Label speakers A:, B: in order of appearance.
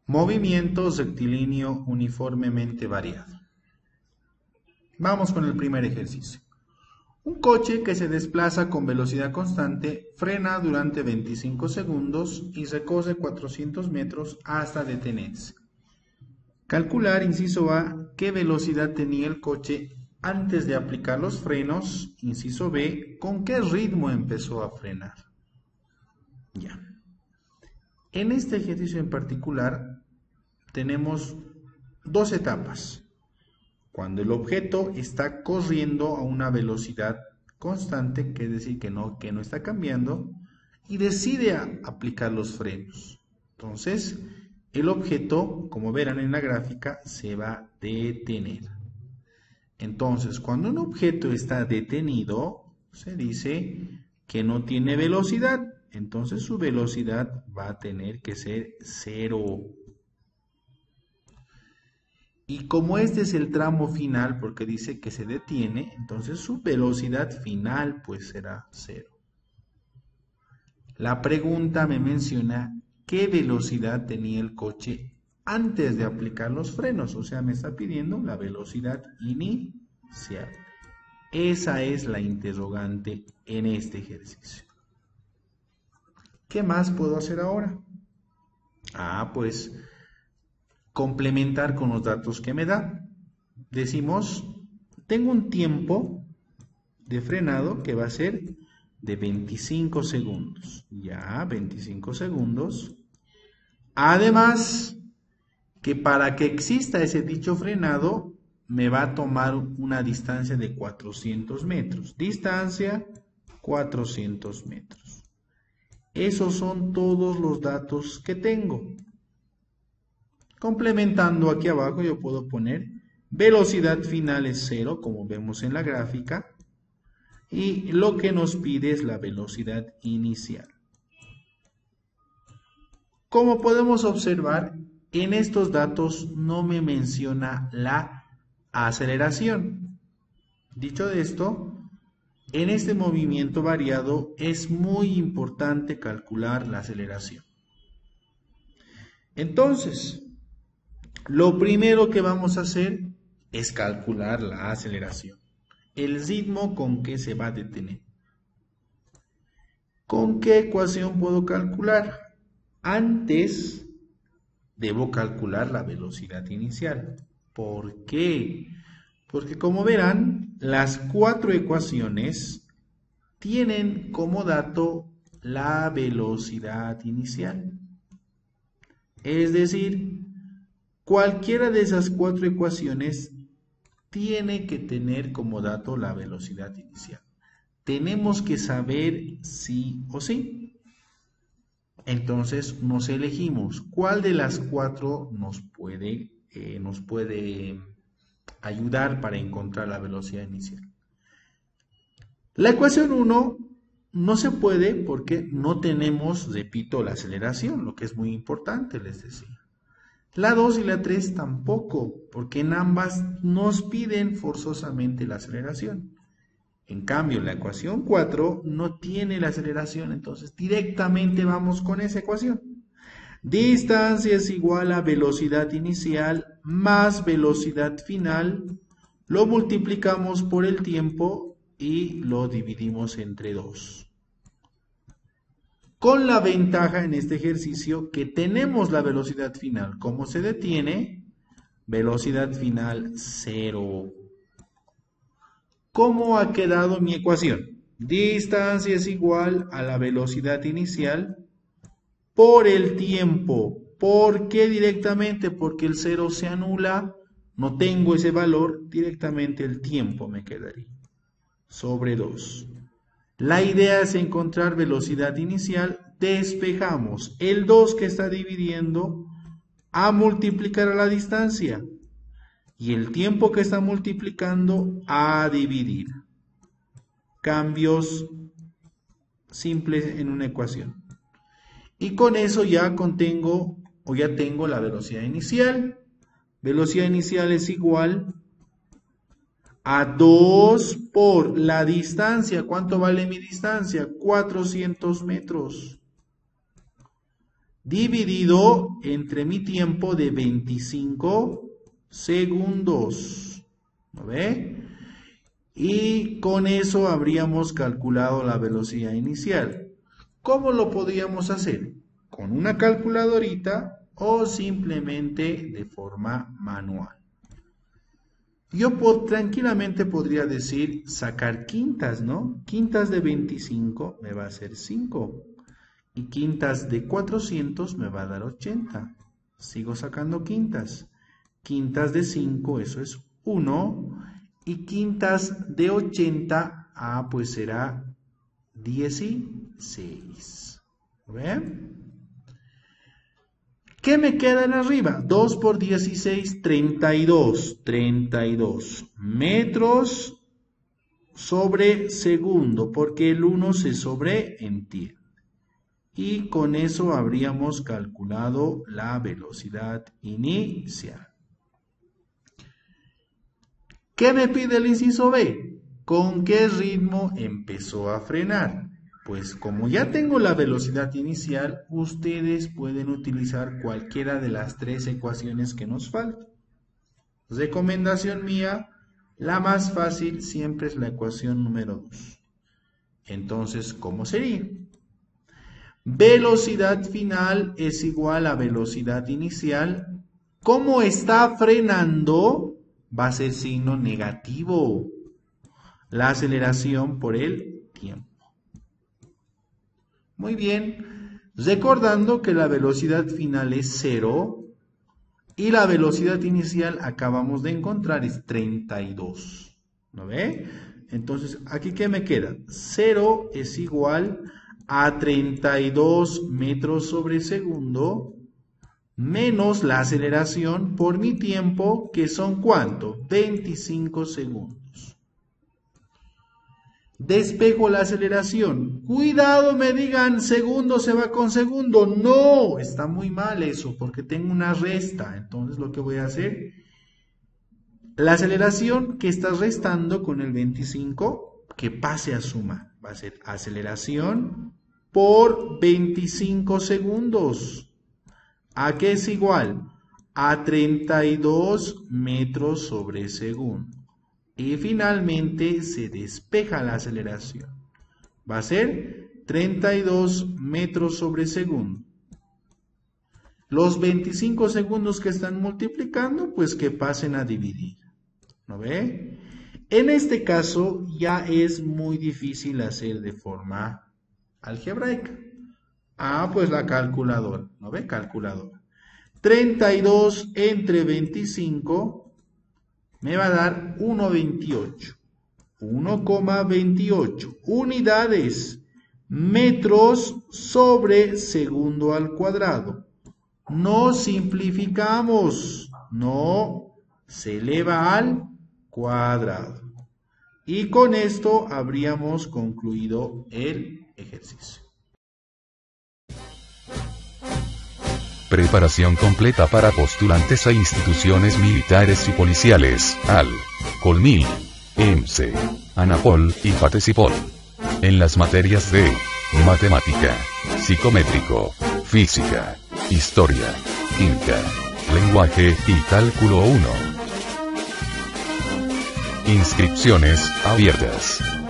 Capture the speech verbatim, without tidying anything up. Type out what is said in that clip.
A: Movimiento rectilíneo uniformemente variado. Vamos con el primer ejercicio. Un coche que se desplaza con velocidad constante frena durante veinticinco segundos y recorre cuatrocientos metros hasta detenerse. Calcular, inciso A, qué velocidad tenía el coche antes de aplicar los frenos. Inciso B, con qué ritmo empezó a frenar. Ya. En este ejercicio en particular tenemos dos etapas. Cuando el objeto está corriendo a una velocidad constante, que es decir, que no, que no está cambiando, y decide aplicar los frenos. Entonces, el objeto, como verán en la gráfica, se va a detener. Entonces, cuando un objeto está detenido, se dice que no tiene velocidad. Entonces, su velocidad va a tener que ser cero. Y como este es el tramo final, porque dice que se detiene, entonces su velocidad final pues será cero. La pregunta me menciona qué velocidad tenía el coche antes de aplicar los frenos, o sea, me está pidiendo la velocidad inicial. Esa es la interrogante en este ejercicio. ¿Qué más puedo hacer ahora? Ah, pues complementar con los datos que me da. Decimos, tengo un tiempo de frenado que va a ser de veinticinco segundos. Ya, veinticinco segundos. Además, que para que exista ese dicho frenado, me va a tomar una distancia de cuatrocientos metros. Distancia, cuatrocientos metros. Esos son todos los datos que tengo. Complementando aquí abajo yo puedo poner velocidad final es cero, como vemos en la gráfica, y lo que nos pide es la velocidad inicial. Como podemos observar, en estos datos no me menciona la aceleración. Dicho de esto, en este movimiento variado es muy importante calcular la aceleración. Entonces, lo primero que vamos a hacer es calcular la aceleración, el ritmo con que se va a detener. ¿Con qué ecuación puedo calcular? Antes debo calcular la velocidad inicial. ¿Por qué? Porque como verán, las cuatro ecuaciones tienen como dato la velocidad inicial. Es decir, cualquiera de esas cuatro ecuaciones tiene que tener como dato la velocidad inicial. Tenemos que saber sí o sí. Entonces nos elegimos cuál de las cuatro nos puede, eh, nos puede ayudar para encontrar la velocidad inicial. La ecuación uno no se puede porque no tenemos, repito, la aceleración, lo que es muy importante, les decía. La dos y la tres tampoco, porque en ambas nos piden forzosamente la aceleración. En cambio, la ecuación cuatro no tiene la aceleración, entonces directamente vamos con esa ecuación. Distancia es igual a velocidad inicial más velocidad final, lo multiplicamos por el tiempo y lo dividimos entre dos. Con la ventaja en este ejercicio que tenemos la velocidad final. ¿Cómo se detiene? Velocidad final cero. ¿Cómo ha quedado mi ecuación? Distancia es igual a la velocidad inicial por el tiempo. ¿Por qué directamente? Porque el cero se anula, no tengo ese valor, directamente el tiempo me quedaría. Sobre dos. La idea es encontrar velocidad inicial, despejamos el dos que está dividiendo a multiplicar a la distancia y el tiempo que está multiplicando a dividir. Cambios simples en una ecuación. Y con eso ya contengo o ya tengo la velocidad inicial. Velocidad inicial es igual a dos por la distancia. ¿Cuánto vale mi distancia? cuatrocientos metros. dividido entre mi tiempo de veinticinco segundos. ¿Lo ve? Y con eso habríamos calculado la velocidad inicial. ¿Cómo lo podríamos hacer? ¿Con una calculadorita o simplemente de forma manual? Yo pod- tranquilamente podría decir sacar quintas, ¿no? Quintas de veinticinco me va a hacer cinco. Y quintas de cuatrocientos me va a dar ochenta. Sigo sacando quintas. Quintas de cinco, eso es uno. Y quintas de ochenta, ah, pues será dieciséis. ¿Ven? ¿Qué me queda en arriba? dos por dieciséis, treinta y dos. treinta y dos metros sobre segundo, porque el uno se sobreentiende. Y con eso habríamos calculado la velocidad inicial. ¿Qué me pide el inciso B? ¿Con qué ritmo empezó a frenar? Pues como ya tengo la velocidad inicial, ustedes pueden utilizar cualquiera de las tres ecuaciones que nos faltan. Recomendación mía, la más fácil siempre es la ecuación número dos. Entonces, ¿cómo sería? Velocidad final es igual a velocidad inicial. ¿Cómo está frenando? Va a ser signo negativo. La aceleración por el tiempo. Muy bien. Recordando que la velocidad final es cero y la velocidad inicial acabamos de encontrar es treinta y dos. ¿No ve? Entonces, ¿aquí qué me queda? cero es igual a treinta y dos metros sobre segundo menos la aceleración por mi tiempo, que son ¿cuánto? veinticinco segundos. Despejo la aceleración. Cuidado, me digan, segundo se va con segundo. No, está muy mal eso, porque tengo una resta. Entonces lo que voy a hacer, la aceleración que está restando con el veinticinco, que pase a suma. Va a ser aceleración por veinticinco segundos. ¿A qué es igual? A treinta y dos metros sobre segundo. Y finalmente se despeja la aceleración. Va a ser treinta y dos metros sobre segundo. Los veinticinco segundos que están multiplicando, pues que pasen a dividir. ¿No ve? En este caso ya es muy difícil hacer de forma algebraica. Ah, pues la calculadora. ¿No ve? Calculadora. treinta y dos entre veinticinco me va a dar uno coma veintiocho. uno coma veintiocho unidades, metros sobre segundo al cuadrado. No simplificamos, no, se eleva al cuadrado. Y con esto habríamos concluido el ejercicio.
B: Preparación completa para postulantes a instituciones militares y policiales, A L, Colmil, E M S E, ANAPOL y FATESIPOL. En las materias de matemática, psicométrico, física, historia, química, lenguaje y cálculo uno. Inscripciones abiertas.